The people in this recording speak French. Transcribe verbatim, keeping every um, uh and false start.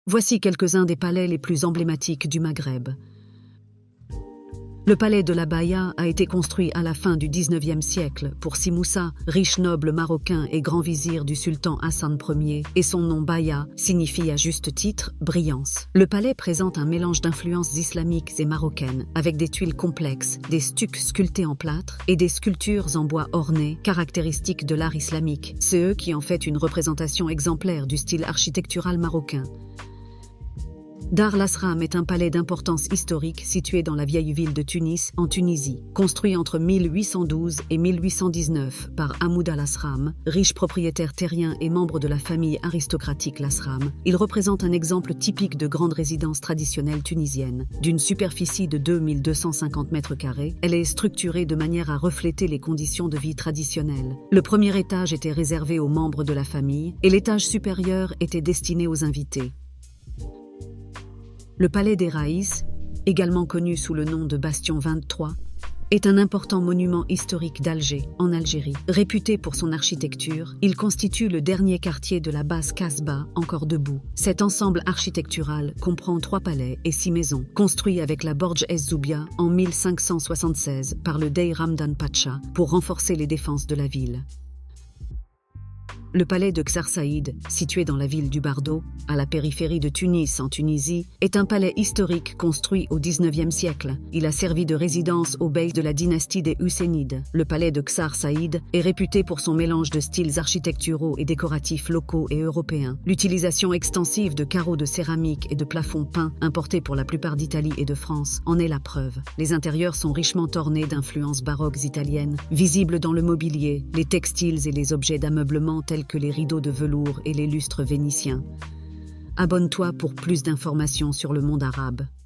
Voici quelques-uns des palais les plus emblématiques du Maghreb. Le palais de la Baïa a été construit à la fin du dix-neuvième siècle pour Si Moussa, riche noble marocain et grand vizir du sultan Hassan Ier, et son nom Baïa signifie à juste titre « brillance ». Le palais présente un mélange d'influences islamiques et marocaines, avec des tuiles complexes, des stucs sculptés en plâtre et des sculptures en bois ornées, caractéristiques de l'art islamique. C'est eux qui en fait une représentation exemplaire du style architectural marocain. Dar Lasram est un palais d'importance historique situé dans la vieille ville de Tunis, en Tunisie. Construit entre mille huit cent douze et mille huit cent dix-neuf par Hamoud al-Lasram, riche propriétaire terrien et membre de la famille aristocratique Lasram, il représente un exemple typique de grande résidence traditionnelle tunisienne. D'une superficie de deux mille deux cent cinquante mètres carrés, elle est structurée de manière à refléter les conditions de vie traditionnelles. Le premier étage était réservé aux membres de la famille et l'étage supérieur était destiné aux invités. Le palais des Raïs, également connu sous le nom de Bastion vingt-trois, est un important monument historique d'Alger, en Algérie. Réputé pour son architecture, il constitue le dernier quartier de la basse Casbah encore debout. Cet ensemble architectural comprend trois palais et six maisons, construits avec la Borj Ez-Zoubia en mille cinq cent soixante-seize par le Dey Ramdan Pacha pour renforcer les défenses de la ville. Le palais de Ksar Saïd, situé dans la ville du Bardo, à la périphérie de Tunis en Tunisie, est un palais historique construit au dix-neuvième siècle. Il a servi de résidence aux beys de la dynastie des Husseynides. Le palais de Ksar Saïd est réputé pour son mélange de styles architecturaux et décoratifs locaux et européens. L'utilisation extensive de carreaux de céramique et de plafonds peints, importés pour la plupart d'Italie et de France, en est la preuve. Les intérieurs sont richement ornés d'influences baroques italiennes, visibles dans le mobilier, les textiles et les objets d'ameublement tels que les rideaux de velours et les lustres vénitiens. Abonne-toi pour plus d'informations sur le monde arabe.